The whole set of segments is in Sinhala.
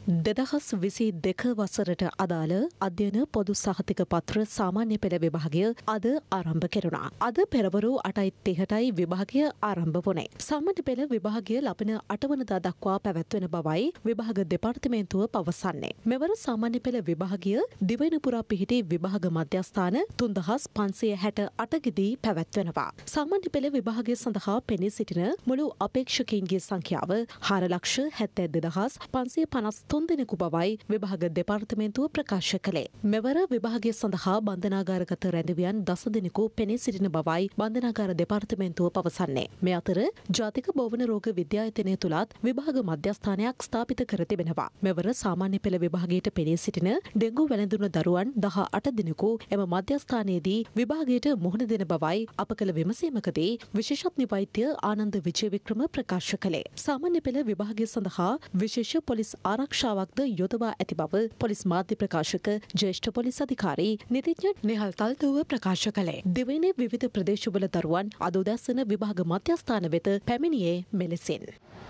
2022 වසරට අදාළ අධ්‍යයන පොදු සහතික පත්‍ර සාමාන්‍ය පෙළ විභාගය අද ආරම්භ කෙරුණා. අද පෙරවරු 8:30ටයි විභාගය ආරම්භ වුණේ. සාමාන්‍ය පෙළ විභාගය ලබන 8 වනදා දක්වා පැවැත්වෙන බවයි විභාග දෙපාර්තමේන්තුව පවසන්නේ. මෙවර සාමාන්‍ය පෙළ විභාගය දිවයින පුරා පිහිටි විභාග මධ්‍යස්ථාන 3568කදී පැවැත්වෙනවා. සාමාන්‍ය පෙළ විභාගය සඳහා පෙනී සිටින මුළු අපේක්ෂකයින්ගේ සංඛ්‍යාව 4,72,553 දෙනෙකු බවයි විභාග දෙපාර්තමේන්තුව ප්‍රකාශ කළේ. මෙවර විභාගය සඳහා බන්ධනාගාරගත රැඳවියන් 10 දෙනෙකු පෙනී සිටින බවයි බන්ධනාගාර දෙපාර්තමේන්තුව පවසන්නේ. මේ අතර ජාතික බෝවන රෝග විද්‍යායතනය තුලත් විභාග මධ්‍යස්ථානයක් ස්ථාපිත කර තිබෙනවා. මෙවර සාමාන්‍ය පෙළ විභාගයට පෙනී සිටින ඩෙංගු වැළඳුන දරුවන් 18 දෙනෙකු එම මධ්‍යස්ථානයේදී විභාගයට මුහුණ දෙන බවයි අප කළ විමසීමකදී විශේෂඥ වෛද්‍ය ආනන්ද විජේවික්‍රම ප්‍රකාශ කළේ. සාමාන්‍ය පෙළ විභාගය සඳහා විශේෂ පොලිස් ආරක්ෂාවක්ද යොදවා ඇති බව පොලිස් මාධ්‍ය ප්‍රකාශක ජ්‍යෙෂ්ඨ පොලිස් අධිකාරී නිතිඥ නිහල් තල්දුව ප්‍රකාශ කළේ. දිවයිනේ විවිධ ප්‍රදේශවල දරුවන් අද උදැසන විභාග මධ්‍යස්ථාන වෙත පැමිණියේ මෙලෙසින්.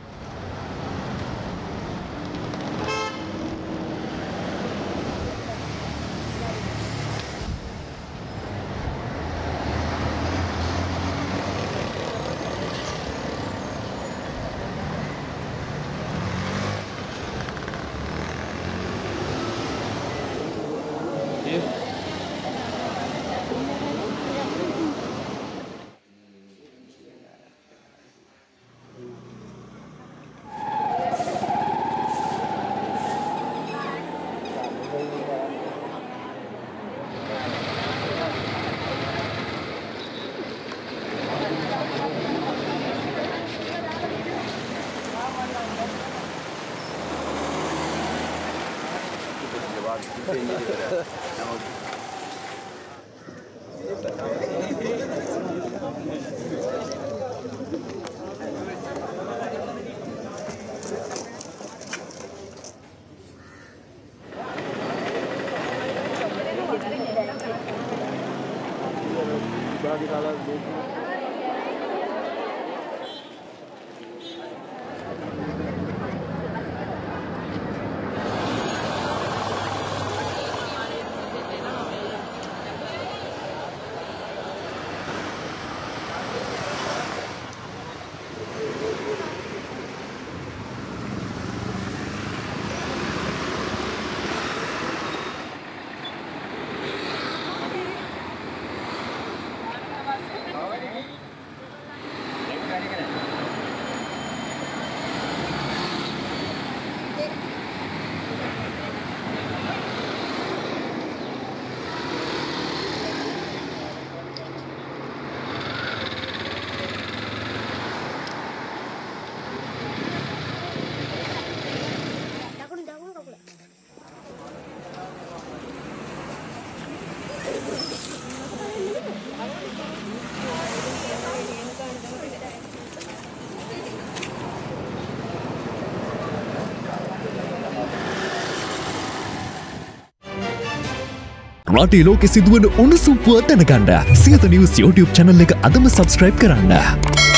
රටේ ලෝකෙ සිදුවන උණුසුම් පුවත් දැනගන්න සියත නිවුස් YouTube channel එක අදම subscribe කරන්න.